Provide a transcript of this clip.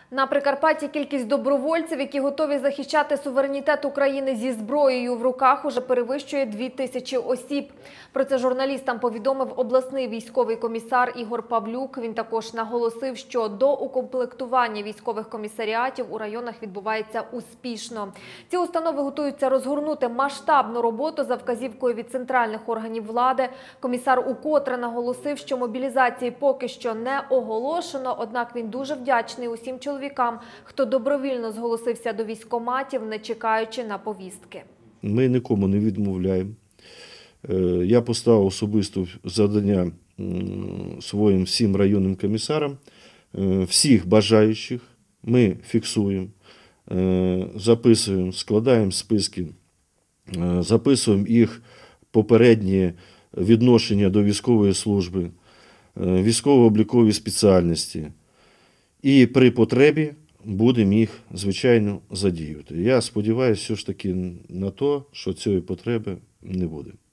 На Прикарпатті кількість добровольців, які готові захищати суверенітет України зі зброєю в руках, уже перевищує 2000 осіб. Про це журналістам повідомив обласний військовий комісар Ігор Павлюк. Він також наголосив, що доукомплектування військових комісаріатів у районах відбувається успішно. Ці установи готуються розгорнути масштабну роботу за вказівкою від центральних органів влади. Комісар укотре наголосив, що мобілізації поки що не оголошено, однак він дуже вдячний усім чоловікам, хто добровільно зголосився до військкоматів, не чекаючи на повістки. Ми нікому не відмовляємо. Я поставив особисто завдання своїм всім районним комісарам. Всіх бажаючих ми фіксуємо, записуємо, складаємо списки, записуємо їх попередні відношення до військової служби, військово-облікові спеціальності. І при потребі будемо їх, звичайно, задіювати. Я сподіваюся все ж таки на те, що цієї потреби не буде.